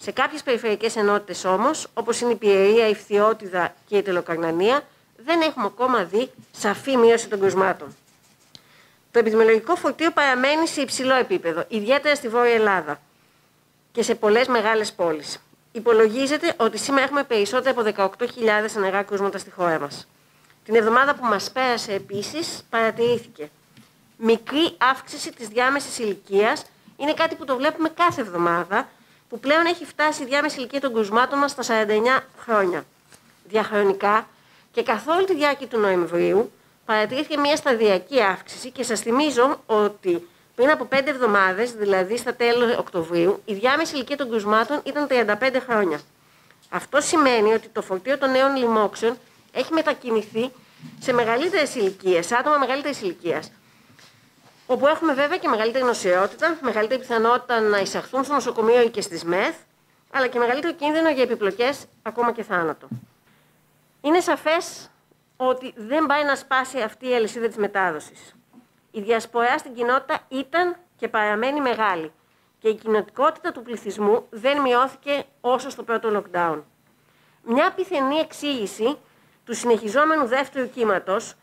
Σε κάποιες περιφερειακές ενότητες όμως, όπως είναι η Πιερία, η Φθιώτιδα και η Τελοκαρνανία, δεν έχουμε ακόμα δει σαφή μείωση των κρουσμάτων. Το επιδημιολογικό φορτίο παραμένει σε υψηλό επίπεδο, ιδιαίτερα στη Βόρεια Ελλάδα και σε πολλές μεγάλες πόλεις. Υπολογίζεται ότι σήμερα έχουμε περισσότερα από 18.000 ενεργά κρούσματα στη χώρα μας. Την εβδομάδα που μας πέρασε επίσης παρατηρήθηκε μικρή αύξηση της διάμεσης ηλικίας. Είναι κάτι που το βλέπουμε κάθε εβδομάδα, που πλέον έχει φτάσει η διάμεση ηλικία των κρουσμάτων μας στα 49 χρόνια. Διαχρονικά και καθ' όλη τη διάρκεια του Νοεμβρίου παρατηρήθηκε μια σταδιακή αύξηση και σας θυμίζω ότι πριν από 5 εβδομάδες, δηλαδή στα τέλη Οκτωβρίου, η διάμεση ηλικία των κρουσμάτων ήταν 35 χρόνια. Αυτό σημαίνει ότι το φορτίο των νέων λοιμόξεων έχει μετακινηθεί σε μεγαλύτερες ηλικίες, σε άτομα μεγαλύτερης ηλικίας. Όπου έχουμε βέβαια και μεγαλύτερη νοσηρότητα, μεγαλύτερη πιθανότητα να εισαχθούν στο νοσοκομείο ή και στις ΜΕΘ, αλλά και μεγαλύτερο κίνδυνο για επιπλοκές, ακόμα και θάνατο. Είναι σαφές ότι δεν πάει να σπάσει αυτή η αλυσίδα της μετάδοσης. Η διασπορά στην κοινότητα ήταν και παραμένει μεγάλη και η κοινοτικότητα του πληθυσμού δεν μειώθηκε όσο στο πρώτο lockdown. Μια πιθανή εξήγηση του συνεχιζόμενου δεύτερου κύματος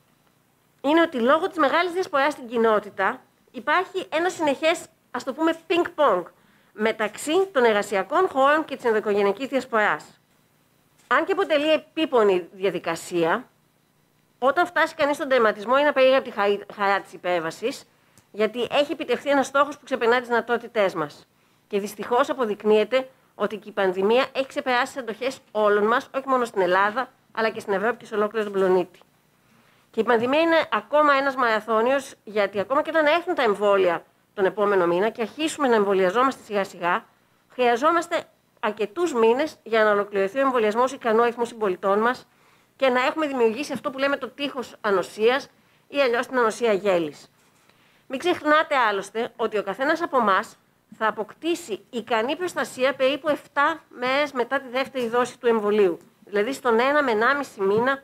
είναι ότι λόγω της μεγάλης διασποράς στην κοινότητα υπάρχει ένα συνεχές, ας το πούμε, ping-pong μεταξύ των εργασιακών χώρων και της ενδοοικογενειακής διασποράς. Αν και αποτελεί επίπονη διαδικασία, όταν φτάσει κανείς στον τερματισμό είναι απερίγραπτη χαρά της υπέρβασης, γιατί έχει επιτευχθεί ένας στόχος που ξεπερνά τις δυνατότητές μας. Και δυστυχώς αποδεικνύεται ότι και η πανδημία έχει ξεπεράσει τις αντοχές όλων μας, όχι μόνο στην Ελλάδα, αλλά και στην Ευρώπη και σε ολόκληρο τον πλανήτη. Και η πανδημία είναι ακόμα ένας μαραθώνιος, γιατί ακόμα και όταν έρθουν τα εμβόλια τον επόμενο μήνα και αρχίσουμε να εμβολιαζόμαστε σιγά-σιγά, χρειαζόμαστε αρκετούς μήνες για να ολοκληρωθεί ο εμβολιασμός ικανού αριθμού συμπολιτών μας και να έχουμε δημιουργήσει αυτό που λέμε το τείχος ανοσίας ή αλλιώς την ανοσία γέλης. Μην ξεχνάτε άλλωστε ότι ο καθένας από εμάς θα αποκτήσει ικανή προστασία περίπου 7 μέρες μετά τη δεύτερη δόση του εμβολίου, δηλαδή στον 1 με 1,5 μήνα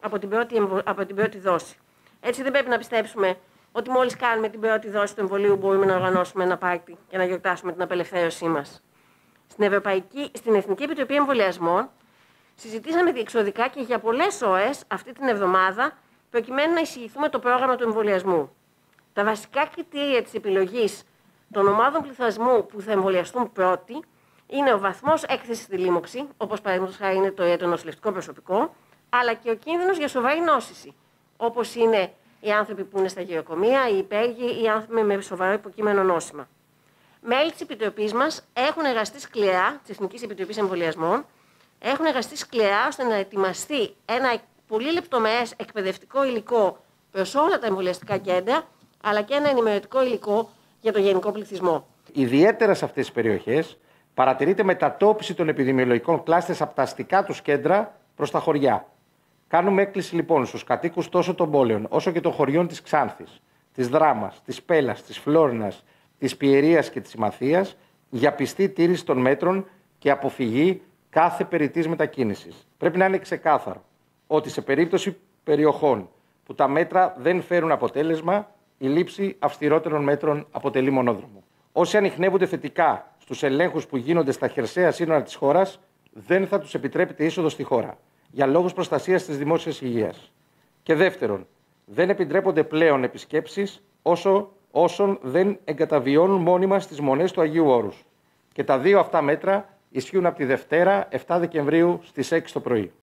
από την πρώτη δόση. Έτσι δεν πρέπει να πιστέψουμε ότι μόλις κάνουμε την πρώτη δόση του εμβολίου μπορούμε να οργανώσουμε ένα πάρτι και να γιορτάσουμε την απελευθέρωσή μας. Στην Εθνική Επιτροπή Εμβολιασμών συζητήσαμε διεξοδικά και για πολλές ώρες αυτή την εβδομάδα προκειμένου να εισηγηθούμε το πρόγραμμα του εμβολιασμού. Τα βασικά κριτήρια της επιλογής των ομάδων πληθυσμού που θα εμβολιαστούν πρώτοι είναι ο βαθμός έκθεσης στη λίμωξη, όπως παραδείγματος χάρη είναι το νοσηλευτικό προσωπικό, αλλά και ο κίνδυνος για σοβαρή νόσηση, όπως είναι οι άνθρωποι που είναι στα γεροκομεία, οι υπέργοι ή οι άνθρωποι με σοβαρό υποκείμενο νόσημα. Μέλη της Επιτροπής μας έχουν εργαστεί σκληρά, της Εθνικής Επιτροπής Εμβολιασμών, έχουν εργαστεί σκληρά ώστε να ετοιμαστεί ένα πολύ λεπτομερές εκπαιδευτικό υλικό προς όλα τα εμβολιαστικά κέντρα, αλλά και ένα ενημερωτικό υλικό για τον γενικό πληθυσμό. Ιδιαίτερα σε αυτές τις περιοχές παρατηρείται μετατόπιση των επιδημιολογικών κλάστερς από τα αστικά τους κέντρα προς τα χωριά. Κάνουμε έκκληση λοιπόν στους κατοίκους τόσο των πόλεων όσο και των χωριών της Ξάνθης, της Δράμας, της Πέλας, της Φλόρινας, της Πιερίας και της Ημαθίας για πιστή τήρηση των μέτρων και αποφυγή κάθε περιττής μετακίνησης. Πρέπει να είναι ξεκάθαρο ότι σε περίπτωση περιοχών που τα μέτρα δεν φέρουν αποτέλεσμα, η λήψη αυστηρότερων μέτρων αποτελεί μονόδρομο. Όσοι ανιχνεύονται θετικά στους ελέγχους που γίνονται στα χερσαία σύνορα της χώρας, δεν θα τους επιτρέπεται είσοδο στη χώρα, για λόγους προστασίας της δημόσιας υγείας. Και δεύτερον, δεν επιτρέπονται πλέον επισκέψεις όσων δεν εγκαταβιώνουν μόνιμα στις μονές του Αγίου Όρους. Και τα δύο αυτά μέτρα ισχύουν από τη Δευτέρα 7 Δεκεμβρίου στις 6 το πρωί.